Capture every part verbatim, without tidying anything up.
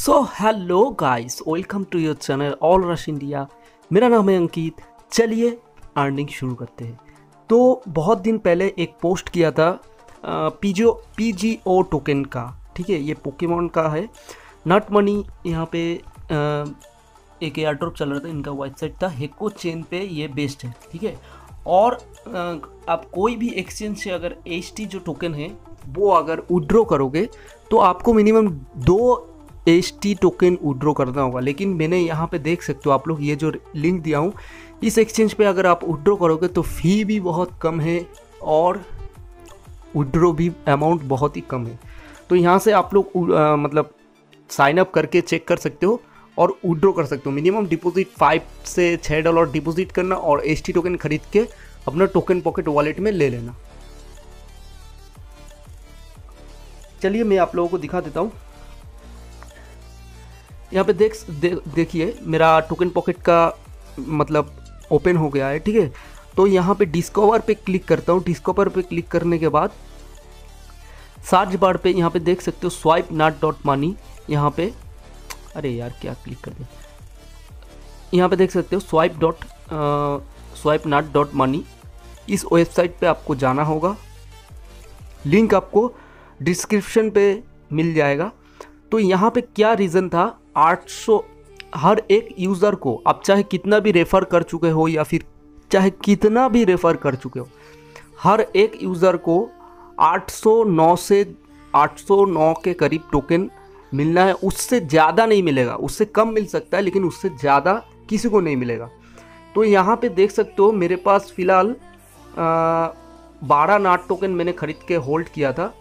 So hello guys, welcome to your channel all rush India. मेरा नाम है अंकित। चलिए अर्निंग शुरू करते हैं। तो बहुत दिन पहले एक पोस्ट किया था पीजीओ पीजीओ टोकन का, ठीक है। ये पोकेमॉन का है, नॉट मनी। यहाँ पे आ, एक एयर ड्रॉप चल रहा था, इनका वेबसाइट था, हेको चेन पे ये बेस्ड है, ठीक है। और आ, आप कोई भी एक्सचेंज से अगर एच टी जो टोकन है वो अगर विड्रॉ करोगे तो आपको मिनिमम दो एच टी टोकन विड्रॉ करना होगा। लेकिन मैंने यहाँ पे देख सकते हो आप लोग, ये जो लिंक दिया हूँ, इस एक्सचेंज पे अगर आप विड्रॉ करोगे तो फ़ी भी बहुत कम है और विड्रॉ भी अमाउंट बहुत ही कम है। तो यहाँ से आप लोग आ, मतलब साइन अप करके चेक कर सकते हो और विड्रॉ कर सकते हो। मिनिमम डिपॉजिट फाइव से छः डॉलर डिपॉजिट करना और एच टी टोकन खरीद के अपना टोकन पॉकेट वॉलेट में ले लेना। चलिए मैं आप लोगों को दिखा देता हूँ। यहाँ पे देख दे, देखिए मेरा टोकन पॉकेट का मतलब ओपन हो गया है, ठीक है। तो यहाँ पे डिस्कवर पे क्लिक करता हूँ। डिस्कवर पे क्लिक करने के बाद सर्च बार पे यहाँ पे देख सकते हो स्वाइप नॉट डॉट मनी। यहाँ पे अरे यार क्या क्लिक कर दिया। यहाँ पे देख सकते हो swipe dot swipe not dot money. इस वेबसाइट पे आपको जाना होगा, लिंक आपको डिस्क्रिप्शन पे मिल जाएगा। तो यहाँ पे क्या रीज़न था, आठ सौ हर एक यूज़र को आप चाहे कितना भी रेफ़र कर चुके हो या फिर चाहे कितना भी रेफ़र कर चुके हो, हर एक यूज़र को आठ सौ नौ से आठ सौ नौ के करीब टोकन मिलना है। उससे ज़्यादा नहीं मिलेगा, उससे कम मिल सकता है लेकिन उससे ज़्यादा किसी को नहीं मिलेगा। तो यहाँ पे देख सकते हो मेरे पास फ़िलहाल बारह नाट टोकन मैंने खरीद के होल्ड किया था।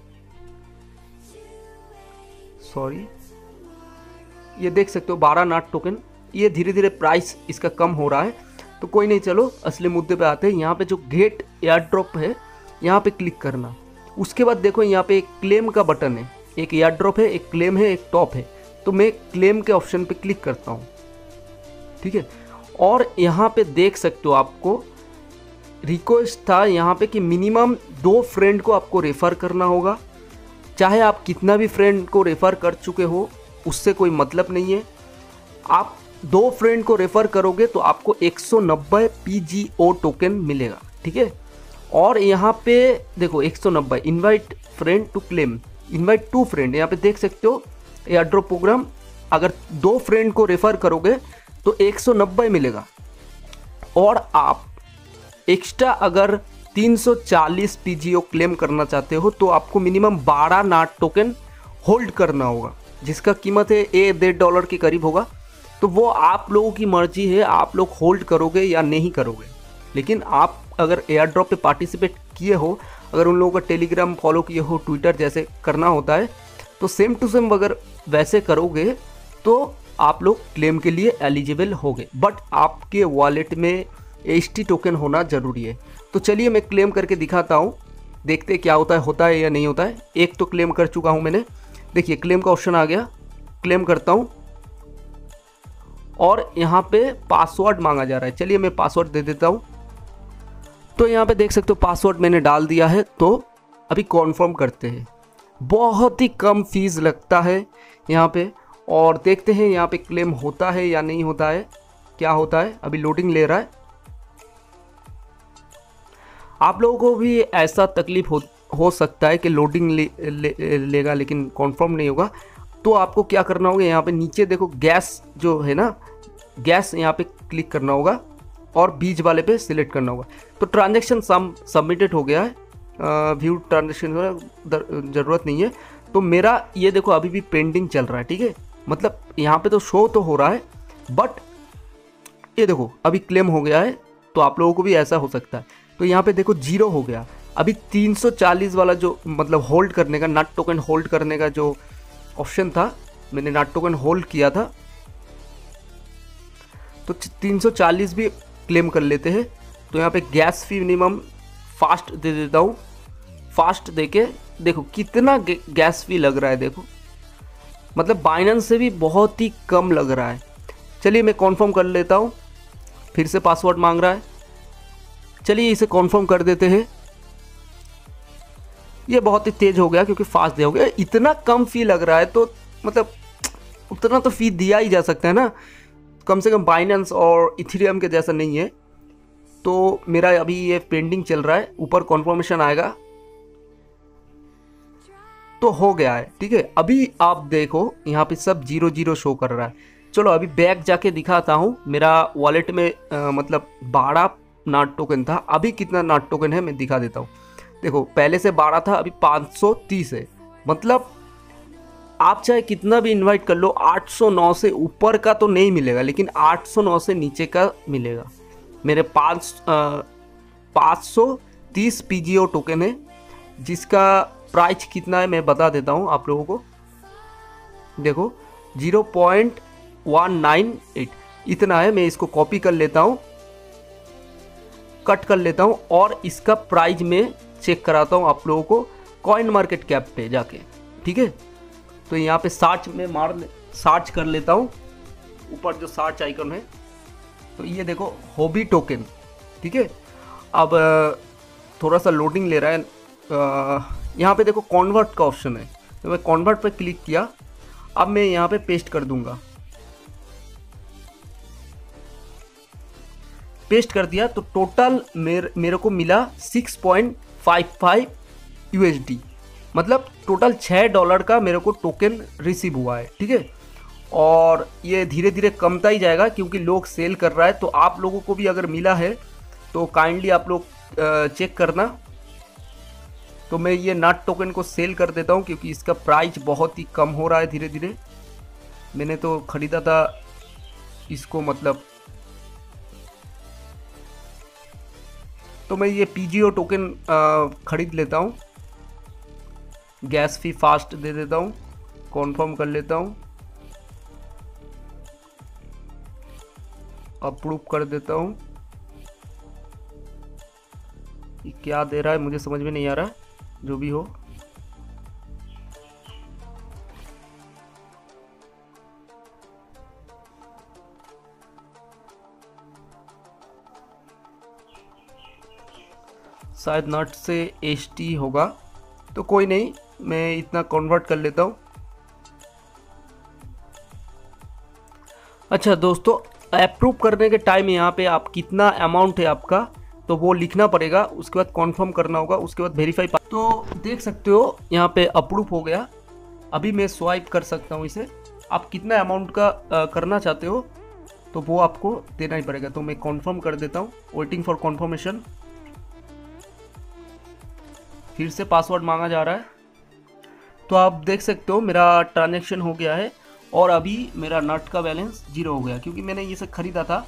सॉरी, ये देख सकते हो बारह नाट टोकन। ये धीरे धीरे प्राइस इसका कम हो रहा है, तो कोई नहीं, चलो असली मुद्दे पे आते हैं। यहाँ पे जो गेट एयर ड्रॉप है यहाँ पे क्लिक करना। उसके बाद देखो यहाँ पे एक क्लेम का बटन है, एक एयर ड्रॉप है, एक क्लेम है, एक टॉप है। तो मैं क्लेम के ऑप्शन पे क्लिक करता हूँ, ठीक है। और यहाँ पे देख सकते हो आपको रिक्वेस्ट था यहाँ पे कि मिनिमम दो फ्रेंड को आपको रेफ़र करना होगा। चाहे आप कितना भी फ्रेंड को रेफ़र कर चुके हो उससे कोई मतलब नहीं है। आप दो फ्रेंड को रेफ़र करोगे तो आपको एक सौ नब्बे पीजीओ टोकन मिलेगा, ठीक है। और यहाँ पे देखो एक सौ नब्बे invite friend to claim, invite to friend. यहाँ पे देख सकते हो एयर ड्रॉप प्रोग्राम, अगर दो फ्रेंड को रेफ़र करोगे तो एक सौ नब्बे मिलेगा। और आप एक्स्ट्रा अगर तीन सौ चालीस पीजीओ क्लेम करना चाहते हो तो आपको मिनिमम बारह नाट टोकन होल्ड करना होगा, जिसका कीमत है एक डेढ़ डॉलर के करीब होगा। तो वो आप लोगों की मर्जी है, आप लोग होल्ड करोगे या नहीं करोगे। लेकिन आप अगर एयर ड्रॉप पे पार्टिसिपेट किए हो, अगर उन लोगों का टेलीग्राम फॉलो किए हो, ट्विटर जैसे करना होता है, तो सेम टू सेम अगर वैसे करोगे तो आप लोग क्लेम के लिए एलिजिबल होगे। बट आपके वॉलेट में एच टी टोकन होना ज़रूरी है। तो चलिए मैं क्लेम करके दिखाता हूँ, देखते क्या होता है, होता है या नहीं होता है। एक तो क्लेम कर चुका हूँ मैंने, देखिए क्लेम का ऑप्शन आ गया, क्लेम करता हूँ और यहाँ पे पासवर्ड मांगा जा रहा है। चलिए मैं पासवर्ड दे देता हूँ। तो यहाँ पे देख सकते हो पासवर्ड मैंने डाल दिया है। तो अभी कॉन्फर्म करते हैं। बहुत ही कम फीस लगता है यहाँ पे, और देखते हैं यहाँ पे क्लेम होता है या नहीं होता है, क्या होता है। अभी लोडिंग ले रहा है। आप लोगों को भी ऐसा तकलीफ हो हो सकता है कि लोडिंग ले, ले, लेगा लेकिन कॉन्फर्म नहीं होगा। तो आपको क्या करना होगा, यहाँ पे नीचे देखो गैस जो है ना, गैस यहाँ पे क्लिक करना होगा और बीच वाले पे सिलेक्ट करना होगा। तो ट्रांजैक्शन सम सबमिटेड हो गया है, व्यू ट्रांजैक्शन ज़रूरत नहीं है। तो मेरा ये देखो अभी भी पेंडिंग चल रहा है, ठीक है। मतलब यहाँ पे तो शो तो हो रहा है, बट ये देखो अभी क्लेम हो गया है। तो आप लोगों को भी ऐसा हो सकता है। तो यहाँ पे देखो जीरो हो गया। अभी तीन सौ चालीस वाला जो मतलब होल्ड करने का, नट टोकन होल्ड करने का जो ऑप्शन था, मैंने नट टोकन होल्ड किया था, तो तीन सौ चालीस भी क्लेम कर लेते हैं। तो यहाँ पे गैस फी मिनिमम फास्ट दे देता हूँ। फास्ट देके देखो कितना गैस फी लग रहा है, देखो मतलब बाइनेंस से भी बहुत ही कम लग रहा है। चलिए मैं कॉन्फर्म कर लेता हूँ। फिर से पासवर्ड मांग रहा है, चलिए इसे कॉन्फर्म कर देते हैं। ये बहुत ही तेज हो गया क्योंकि फास्ट दे हो गया। इतना कम फी लग रहा है तो मतलब उतना तो फी दिया ही जा सकता है ना, कम से कम बाइनेंस और इथेरियम के जैसा नहीं है। तो मेरा अभी ये पेंडिंग चल रहा है, ऊपर कॉन्फर्मेशन आएगा तो हो गया है, ठीक है। अभी आप देखो यहाँ पे सब जीरो जीरो शो कर रहा है। चलो अभी बैक जाके दिखाता हूँ। मेरा वॉलेट में आ, मतलब बारह नाट टोकन था, अभी कितना नाट टोकन है मैं दिखा देता हूँ। देखो पहले से बारह था, अभी पाँच सौ तीस है। मतलब आप चाहे कितना भी इनवाइट कर लो, आठ सौ नौ से ऊपर का तो नहीं मिलेगा, लेकिन आठ सौ नौ से नीचे का मिलेगा। मेरे पाँच पाँच सौ तीस पी जी ओ टोकन है, जिसका प्राइस कितना है मैं बता देता हूँ आप लोगों को। देखो zero point one nine eight इतना है। मैं इसको कॉपी कर लेता हूँ, कट कर लेता हूँ और इसका प्राइस में चेक कराता हूँ आप लोगों को कॉइन मार्केट कैप पे जाके, ठीक है। तो यहाँ पे सर्च में मार सर्च कर लेता हूँ, ऊपर जो सर्च आइकन है, तो ये देखो हॉबी टोकन, ठीक है। अब थोड़ा सा लोडिंग ले रहा है। यहाँ पे देखो कन्वर्ट का ऑप्शन है, तो मैं कन्वर्ट पे क्लिक किया। अब मैं यहाँ पे पेस्ट कर दूंगा, पेस्ट कर दिया तो टोटल मेरे मेरे को मिला six point five five USD. मतलब टोटल छः डॉलर का मेरे को टोकन रिसीव हुआ है, ठीक है। और ये धीरे धीरे कमता ही जाएगा क्योंकि लोग सेल कर रहा है। तो आप लोगों को भी अगर मिला है तो काइंडली आप लोग चेक करना। तो मैं ये नाट टोकन को सेल कर देता हूँ क्योंकि इसका प्राइस बहुत ही कम हो रहा है धीरे धीरे। मैंने तो ख़रीदा था इसको, मतलब तो मैं ये पी जी ओ टोकन ख़रीद लेता हूँ। गैस फी फास्ट दे देता हूँ, कॉन्फर्म कर लेता हूँ, अप्रूव कर देता हूँ। ये क्या दे रहा है मुझे समझ में नहीं आ रहा है, जो भी हो। शायद नट से एच टी होगा, तो कोई नहीं, मैं इतना कन्वर्ट कर लेता हूँ। अच्छा दोस्तों, अप्रूव करने के टाइम यहाँ पे आप कितना अमाउंट है आपका तो वो लिखना पड़ेगा, उसके बाद कॉन्फर्म करना होगा, उसके बाद वेरीफाई। तो देख सकते हो यहाँ पे अप्रूव हो गया। अभी मैं स्वाइप कर सकता हूँ इसे। आप कितना अमाउंट का आ, करना चाहते हो तो वो आपको देना ही पड़ेगा। तो मैं कॉन्फर्म कर देता हूँ, वेटिंग फॉर कॉन्फर्मेशन। फिर से पासवर्ड मांगा जा रहा है। तो आप देख सकते हो मेरा ट्रांजैक्शन हो गया है और अभी मेरा नट का बैलेंस जीरो हो गया क्योंकि मैंने ये सब खरीदा था।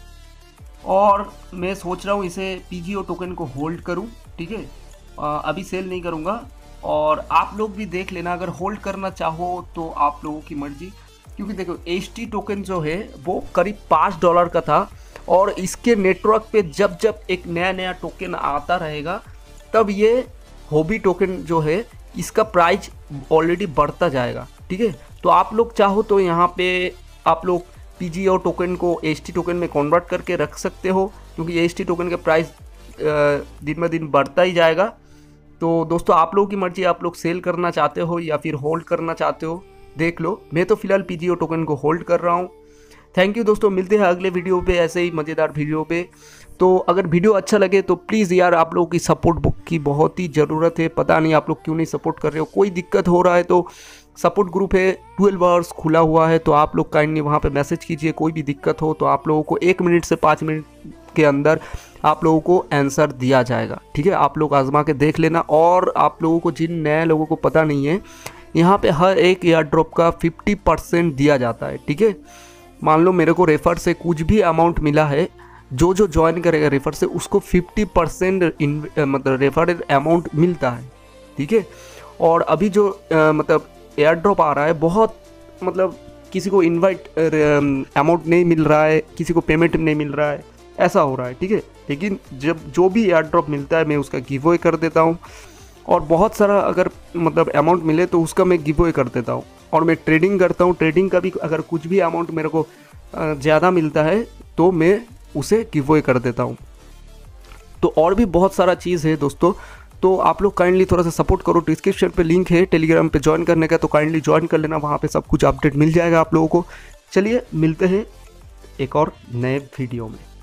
और मैं सोच रहा हूँ इसे पी जी ओ टोकन को होल्ड करूँ, ठीक है। अभी सेल नहीं करूँगा। और आप लोग भी देख लेना, अगर होल्ड करना चाहो तो आप लोगों की मर्जी। क्योंकि देखो एच टी टोकन जो है वो करीब पाँच डॉलर का था और इसके नेटवर्क पे जब जब एक नया नया टोकन आता रहेगा तब ये हॉबी टोकन जो है इसका प्राइस ऑलरेडी बढ़ता जाएगा, ठीक है। तो आप लोग चाहो तो यहाँ पे आप लोग पी जी ओ टोकन को एच टी टोकन में कन्वर्ट करके रख सकते हो क्योंकि एच टी टोकन का प्राइस दिन ब दिन बढ़ता ही जाएगा। तो दोस्तों आप लोगों की मर्जी, आप लोग सेल करना चाहते हो या फिर होल्ड करना चाहते हो, देख लो। मैं तो फिलहाल पी जी ओ टोकन को होल्ड कर रहा हूँ। थैंक यू दोस्तों, मिलते हैं अगले वीडियो पे ऐसे ही मज़ेदार वीडियो पे। तो अगर वीडियो अच्छा लगे तो प्लीज़ यार आप लोगों की सपोर्ट बुक की बहुत ही ज़रूरत है। पता नहीं आप लोग क्यों नहीं सपोर्ट कर रहे हो। कोई दिक्कत हो रहा है तो सपोर्ट ग्रुप है, ट्वेल्व आवर्स खुला हुआ है, तो आप लोग काइंडली वहाँ पे मैसेज कीजिए। कोई भी दिक्कत हो तो आप लोगों को एक मिनट से पाँच मिनट के अंदर आप लोगों को आंसर दिया जाएगा, ठीक है। आप लोग आजमा के देख लेना। और आप लोगों को, जिन नए लोगों को पता नहीं है, यहाँ पे हर एक एयर ड्रॉप का फिफ्टी परसेंट दिया जाता है, ठीक है। मान लो मेरे को रेफर से कुछ भी अमाउंट मिला है, जो जो ज्वाइन करेगा रेफर से उसको फिफ्टी परसेंट मतलब रेफर अमाउंट मिलता है, ठीक है। और अभी जो आ, मतलब एयर ड्रॉप आ रहा है, बहुत मतलब किसी को इनवाइट अमाउंट नहीं मिल रहा है, किसी को पेमेंट नहीं मिल रहा है, ऐसा हो रहा है, ठीक है। लेकिन जब जो भी एयर ड्रॉप मिलता है मैं उसका गिव अवे कर देता हूँ। और बहुत सारा अगर मतलब अमाउंट मिले तो उसका मैं गिव अवे कर देता हूँ। और मैं ट्रेडिंग करता हूँ, ट्रेडिंग का भी अगर कुछ भी अमाउंट मेरे को ज़्यादा मिलता है तो मैं उसे गिव अवे कर देता हूँ। तो और भी बहुत सारा चीज़ है दोस्तों। तो आप लोग काइंडली थोड़ा सा सपोर्ट करो। डिस्क्रिप्शन पे लिंक है टेलीग्राम पे ज्वाइन करने का, तो काइंडली ज्वाइन कर लेना, वहाँ पे सब कुछ अपडेट मिल जाएगा आप लोगों को। चलिए मिलते हैं एक और नए वीडियो में।